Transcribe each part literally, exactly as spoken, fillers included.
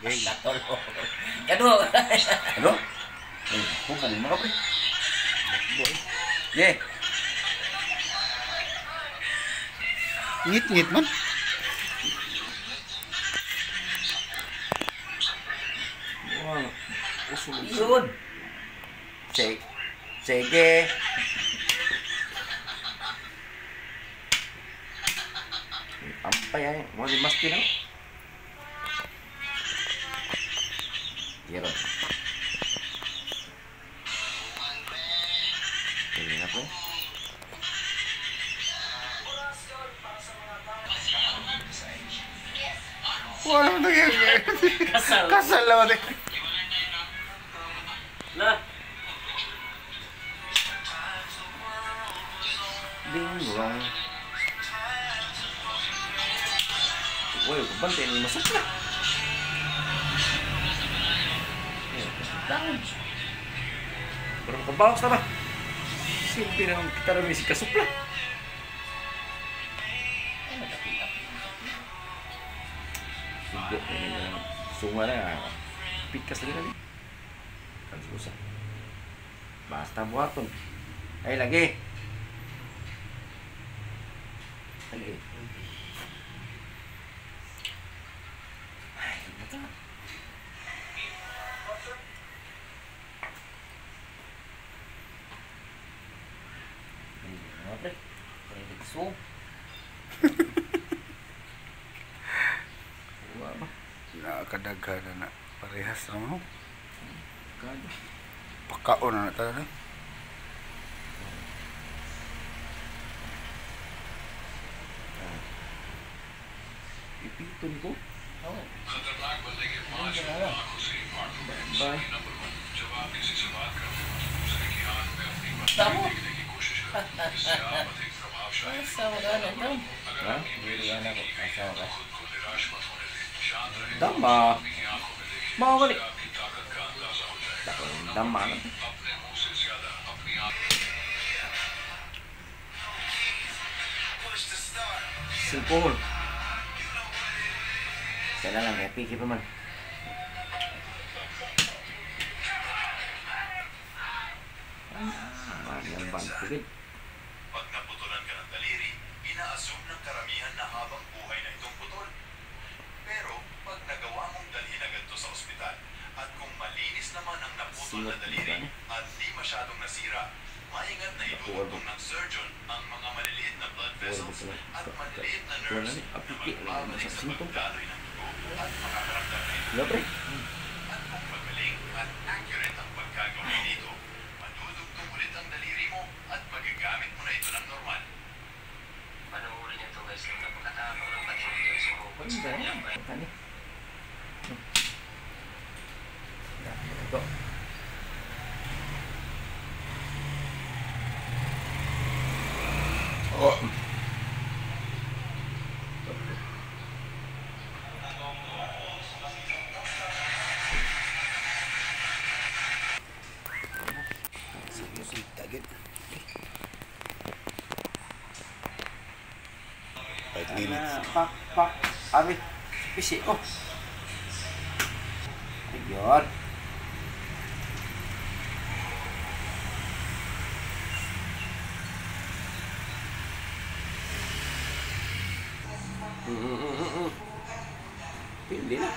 Gay. Katulog. Kano? Ano? Eh, pupong mga pre. Yeah. Ngit-ngit man. Wow. Usul. Yun. Sige. Sige. Apa ya? Mau dimastiin ako? Giro. Ini apa? Wala mo nangyayari. Kasal. Kasal naman eh. Lah. Bingung. Woi, kebantai ini masuk lah. Down. Berapa ke bawah sama? Simpi dengan kita ada misi ke suplah. Sibuk ini dengan sungguhnya pikas lagi kali. Kan susah. Basta buat pun. Ayo lagi. Lagi. So, apa? Nakakadaghan na parehas na mo. Kada. Pakaon na talaga. Ipiton ko. Oh. Bye. Tamo. Asawa ka na ito. Ha? Biriyan ako. Asawa ka. Dama. Mau kali. Dama na. Singkol. Kaya lang, kaya piki pa man. Ah, yan bantu din. Pag naputulan ka ng daliri, ina-assume ng karamihan na habang buhay na itong putol. Pero pag nagawa mong dalhin agad to sa ospital at kung malinis naman ang naputol na daliri at di masyadong nasira, maingat na idudugtong ng surgeon ang mga maliliit na blood vessels at maliliit na nerves na magbabalik sa pagdaloy ng dugo at makakaramdam na ito. Pre. At kung magaling at accurate ang pagkagawin dito, madudugtong ulit ang daliri mo at magagamit mo na ito ng normal. Panuulin niyo ito guys na pagkatapos ng pag-ibig sa robot sa kanyang brain. Tani. Ito. Oh. Sige, tagit. Five minutes. Pak, pak. Abi. Pisi ko. Ayun. Hmm, hmm, hmm, hmm. Pindi na.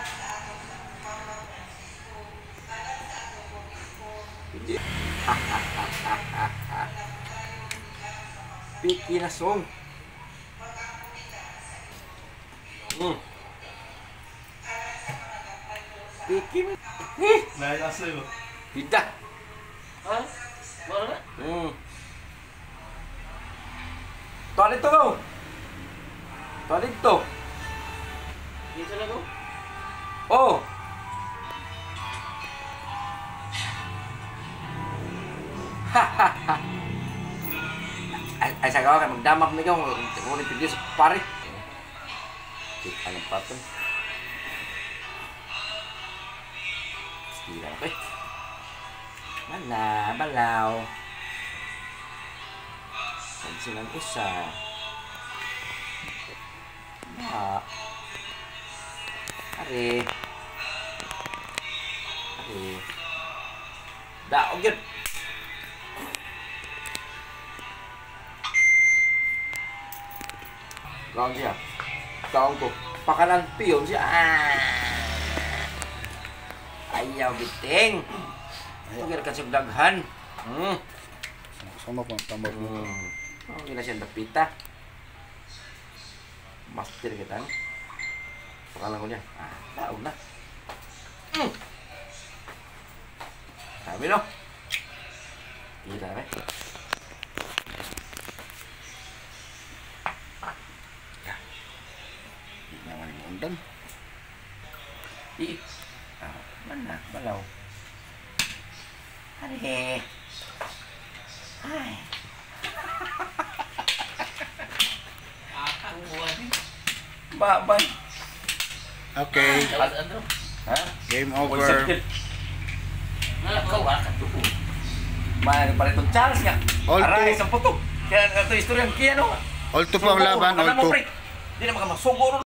Pindi. Piki na song. Hmm. Piki mo. Eh, Naiasa yun. tidak. Ha? Wala na? Hmm. Toilet to go. Toilet to. Dito na ko? Oh. Ay, ay sa gawa kay magdamag na ikaw. Kung nipigil sa pare. Cik, anong patong? Sila ko eh. Bala, balaw. Pansin ang isa. Ba. Are. Daog yun. Kaon siya. Kaon ko. Pakanan piyon siya. Ah. Ayaw biting. Ayaw kira kasig daghan. Hmm. Sama ko ang tambag mo. Hmm. Oh, gina siya dapita. Master kita. No? Pakanan ko niya. Ah, daog na. Hmm. Sabi no. Kita na. Naman yung undan. Di. Ah, mana? Balaw. Are. Ay. Ang buwan. Babay. Okay. Ano? Ha? Game Over. over. Ikaw ah, katuko. May pa itong Charles nga. All Aray, two. sa puto. Kaya ito istorya ang kiyano. All two po ang laban. All two. Di na makamasuguro.